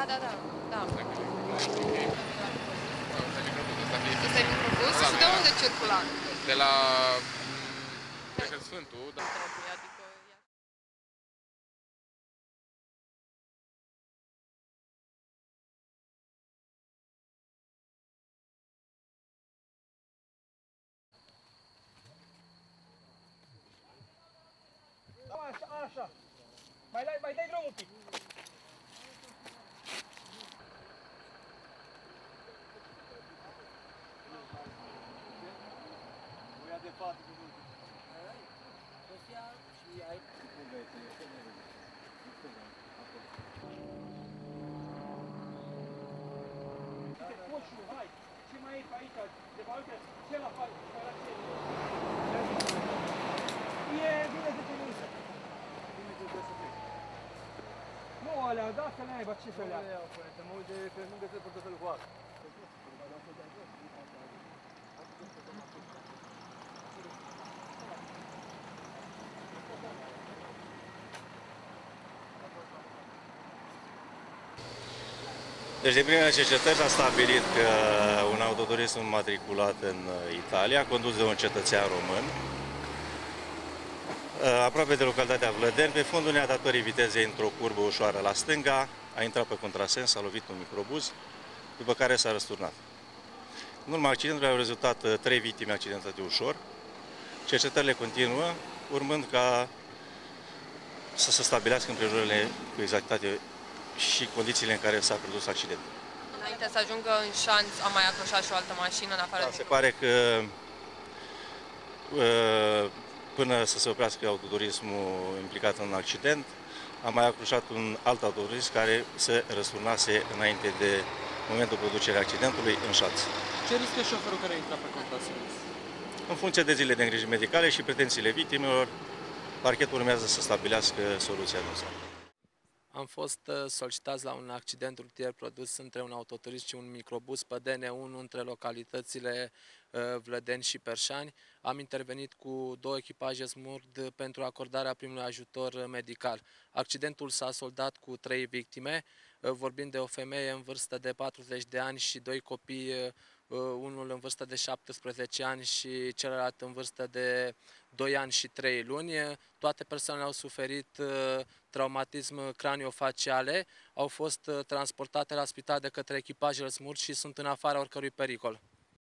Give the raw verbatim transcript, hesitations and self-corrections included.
Da, da, da. da. Ăsta e microbus? Și de unde circula? De la Sfântul, da. Așa, așa. Mai dai, mai dai drum un pic. Voia de față cu multe. Sofia și ai. Hai, ce mai e pe aici? De fapt, uite, ce la faci? E bine de pe multă. Nu alea, da să le aibă, ce să le aibă? Te mă uit de că nu găsesc portofelul cu asta. Deci, din primele cercetări s-a stabilit că un autoturism matriculat în Italia, condus de un cetățean român, aproape de localitatea Vlădeni, pe fondul neadaptării vitezei într-o curbă ușoară la stânga, a intrat pe contrasens, a lovit un microbuz, după care s-a răsturnat. În urma accidentului au rezultat trei victime accidentate ușor. Cercetările continuă, urmând ca să se stabilească împrejurările cu exactitate și condițiile în care s-a produs accidentul. Înainte să ajungă în șanț, a mai accroșat și o altă mașină în afară da, de se pare că până să se oprească autoturismul implicat în accident, a mai accroșat un alt autoturism care se răsturnase înainte de momentul producerii accidentului în șanț. Ce riscă șoferul care intra pe contrasens? În funcție de zilele de îngrijiri medicale și pretențiile victimelor, parchetul urmează să stabilească soluția dosarului. Am fost solicitați la un accident rutier produs între un autoturism și un microbuz pe D N unu între localitățile Vlădeni și Perșani. Am intervenit cu două echipaje SMURD pentru acordarea primului ajutor medical. Accidentul s-a soldat cu trei victime, vorbind de o femeie în vârstă de patruzeci de ani și doi copii, unul în vârstă de șaptesprezece ani și celălalt în vârstă de doi ani și trei luni. Toate persoanele au suferit traumatism craniofaciale, au fost transportate la spital de către echipajele SMURD și sunt în afara oricărui pericol.